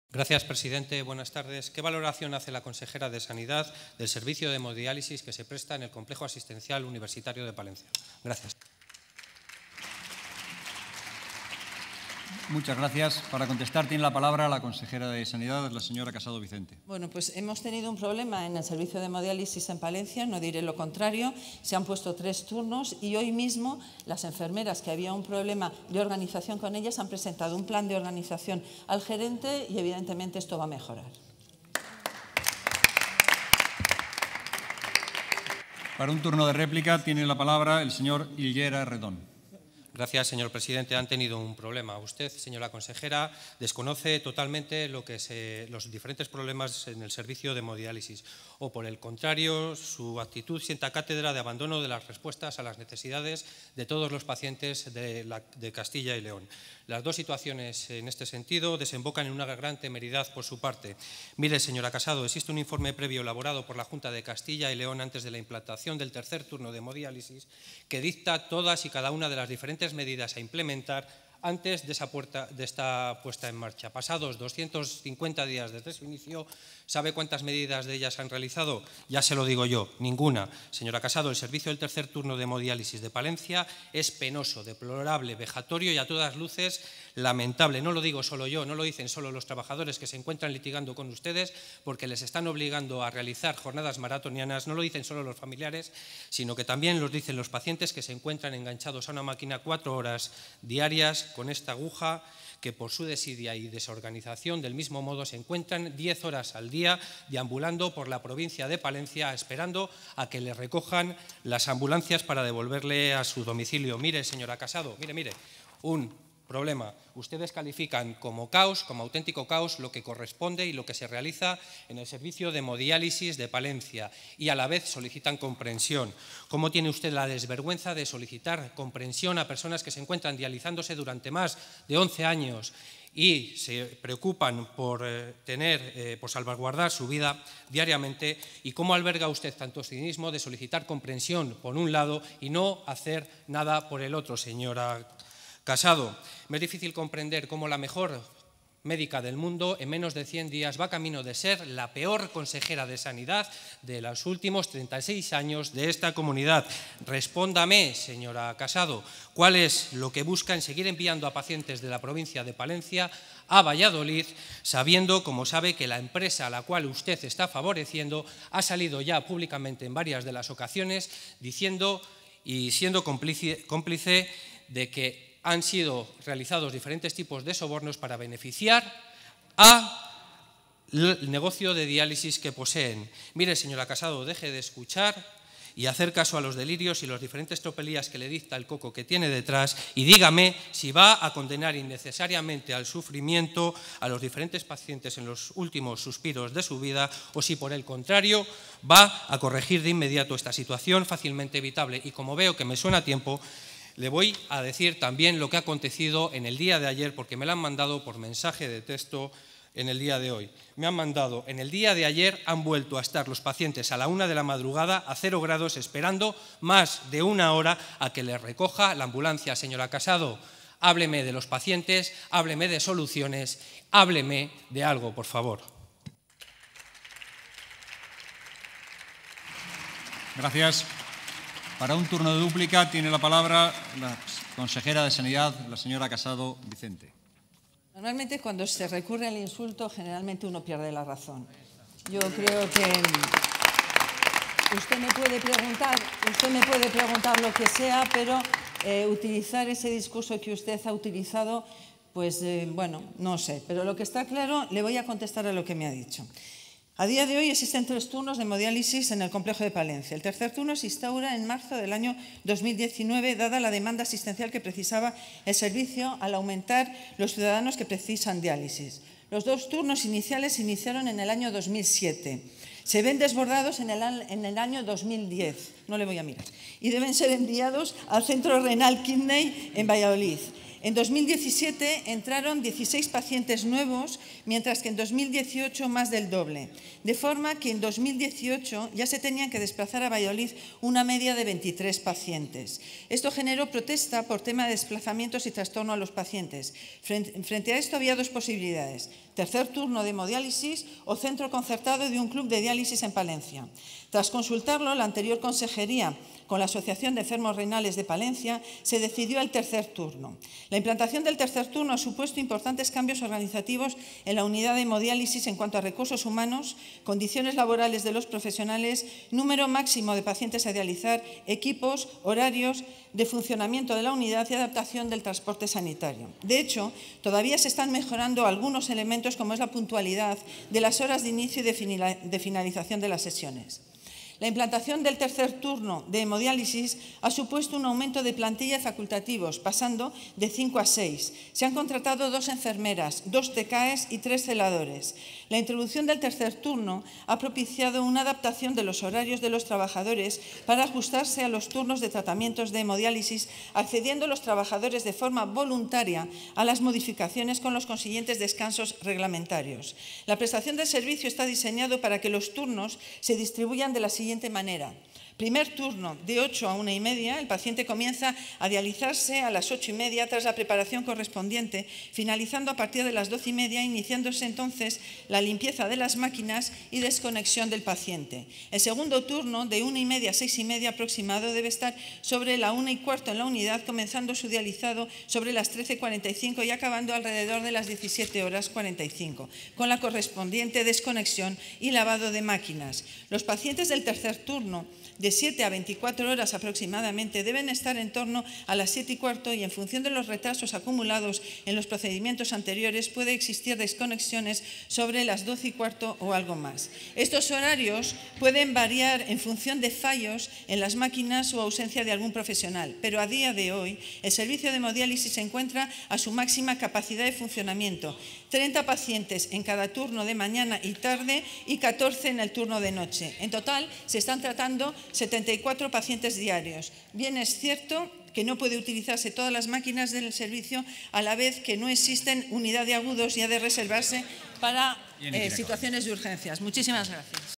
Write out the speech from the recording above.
Gracias, presidente. Buenas tardes. ¿Qué valoración hace la consejera de Sanidad del servicio de hemodiálisis que se presta en el Complejo Asistencial Universitario de Palencia? Gracias. Muchas gracias. Para contestar tiene la palabra la consejera de Sanidad, la señora Casado Vicente. Bueno, pues hemos tenido un problema en el servicio de hemodiálisis en Palencia, no diré lo contrario. Se han puesto 3 turnos y hoy mismo las enfermeras, que había un problema de organización con ellas, han presentado un plan de organización al gerente y evidentemente esto va a mejorar. Para un turno de réplica tiene la palabra el señor Higuera Redón. Gracias, señor presidente. Han tenido un problema. Usted, señora consejera, desconoce totalmente los diferentes problemas en el servicio de hemodiálisis. O, por el contrario, su actitud sienta cátedra de abandono de las respuestas a las necesidades de todos los pacientes de Castilla y León. Las dos situaciones en este sentido desembocan en una gran temeridad por su parte. Mire, señora Casado, existe un informe previo elaborado por la Junta de Castilla y León antes de la implantación del tercer turno de hemodiálisis que dicta todas y cada una de las diferentes medidas a implementar antes de esta puesta en marcha. Pasados 250 días desde su inicio, ¿sabe cuántas medidas de ellas han realizado? Ya se lo digo yo, ninguna. Señora Casado, el servicio del tercer turno de hemodiálisis de Palencia es penoso, deplorable, vejatorio y a todas luces lamentable. No lo digo solo yo, no lo dicen solo los trabajadores que se encuentran litigando con ustedes porque les están obligando a realizar jornadas maratonianas, no lo dicen solo los familiares, sino que también los dicen los pacientes que se encuentran enganchados a una máquina 4 horas diarias con esta aguja, que por su desidia y desorganización del mismo modo se encuentran 10 horas al día deambulando por la provincia de Palencia esperando a que le recojan las ambulancias para devolverle a su domicilio. Mire, señora Casado, mire, un problema. Ustedes califican como caos, como auténtico caos, lo que corresponde y lo que se realiza en el servicio de hemodiálisis de Palencia y a la vez solicitan comprensión. ¿Cómo tiene usted la desvergüenza de solicitar comprensión a personas que se encuentran dializándose durante más de 11 años y se preocupan por por salvaguardar su vida diariamente? ¿Y cómo alberga usted tanto cinismo de solicitar comprensión por un lado y no hacer nada por el otro, señora Casado? Me es difícil comprender cómo la mejor médica del mundo en menos de 100 días va camino de ser la peor consejera de Sanidad de los últimos 36 años de esta comunidad. Respóndame, señora Casado, ¿cuál es lo que busca en seguir enviando a pacientes de la provincia de Palencia a Valladolid, sabiendo, como sabe, que la empresa a la cual usted está favoreciendo ha salido ya públicamente en varias de las ocasiones diciendo y siendo cómplice de que han sido realizados diferentes tipos de sobornos para beneficiar al negocio de diálisis que poseen? Mire, señora Casado, deje de escuchar y hacer caso a los delirios y las diferentes tropelías que le dicta el coco que tiene detrás y dígame si va a condenar innecesariamente al sufrimiento a los diferentes pacientes en los últimos suspiros de su vida o si, por el contrario, va a corregir de inmediato esta situación fácilmente evitable. Y como veo que me suena a tiempo, le voy a decir también lo que ha acontecido en el día de ayer, porque me lo han mandado por mensaje de texto en el día de hoy. Me han mandado, en el día de ayer han vuelto a estar los pacientes a la 1 de la madrugada a 0 grados esperando más de 1 hora a que les recoja la ambulancia. Señora Casado, hábleme de los pacientes, hábleme de soluciones, hábleme de algo, por favor. Gracias. Para un turno de dúplica tiene la palabra la consejera de Sanidad, la señora Casado Vicente. Normalmente cuando se recurre al insulto, generalmente uno pierde la razón. Yo creo que usted me puede preguntar lo que sea, pero utilizar ese discurso que usted ha utilizado, pues bueno, no sé. Pero lo que está claro, le voy a contestar a lo que me ha dicho. A día de hoy existen 3 turnos de hemodiálisis en el complejo de Palencia. El tercer turno se instaura en marzo del año 2019, dada la demanda asistencial que precisaba el servicio al aumentar los ciudadanos que precisan diálisis. Los 2 turnos iniciales se iniciaron en el año 2007. Se ven desbordados en el año 2010, no le voy a mirar, y deben ser enviados al Centro Renal Kidney en Valladolid. En 2017 entraron 16 pacientes nuevos, mientras que en 2018 más del doble. De forma que en 2018 ya se tenían que desplazar a Valladolid una media de 23 pacientes. Esto generó protesta por tema de desplazamientos y trastorno a los pacientes. Frente a esto había 2 posibilidades. tercer turno de hemodiálisis o centro concertado de un club de diálisis en Palencia. Tras consultarlo, la anterior consejería con la Asociación de Enfermos Renales de Palencia, se decidió el tercer turno. La implantación del tercer turno ha supuesto importantes cambios organizativos en la unidad de hemodiálisis en cuanto a recursos humanos, condiciones laborales de los profesionales, número máximo de pacientes a dializar, equipos, horarios de funcionamiento de la unidad y adaptación del transporte sanitario. De hecho, todavía se están mejorando algunos elementos como es la puntualidad de las horas de inicio y de finalización de las sesiones. La implantación del tercer turno de hemodiálisis ha supuesto un aumento de plantilla de facultativos, pasando de 5 a 6. Se han contratado 2 enfermeras, 2 TCAEs y 3 celadores. La introducción del tercer turno ha propiciado una adaptación de los horarios de los trabajadores para ajustarse a los turnos de tratamientos de hemodiálisis, accediendo los trabajadores de forma voluntaria a las modificaciones con los consiguientes descansos reglamentarios. La prestación del servicio está diseñado para que los turnos se distribuyan de la siguiente manera. Primer turno, de 8 a 1:30, el paciente comienza a dializarse a las 8:30 tras la preparación correspondiente, finalizando a partir de las 12:30, iniciándose entonces la limpieza de las máquinas y desconexión del paciente. El segundo turno, de 1:30 a 6:30 aproximado, debe estar sobre la 1:15 en la unidad, comenzando su dializado sobre las 13:45 y acabando alrededor de las 17:45, con la correspondiente desconexión y lavado de máquinas. Los pacientes del tercer turno, de 7 a 24 horas aproximadamente, deben estar en torno a las 7:15 y en función de los retrasos acumulados en los procedimientos anteriores puede existir desconexiones sobre las 12:15 o algo más. Estos horarios pueden variar en función de fallos en las máquinas o ausencia de algún profesional, pero a día de hoy el servicio de hemodiálisis se encuentra a su máxima capacidad de funcionamiento. 30 pacientes en cada turno de mañana y tarde y 14 en el turno de noche. En total se están tratando 74 pacientes diarios. Bien es cierto que no puede utilizarse todas las máquinas del servicio a la vez que no existen unidad de agudos y ha de reservarse para situaciones de urgencias. Muchísimas gracias.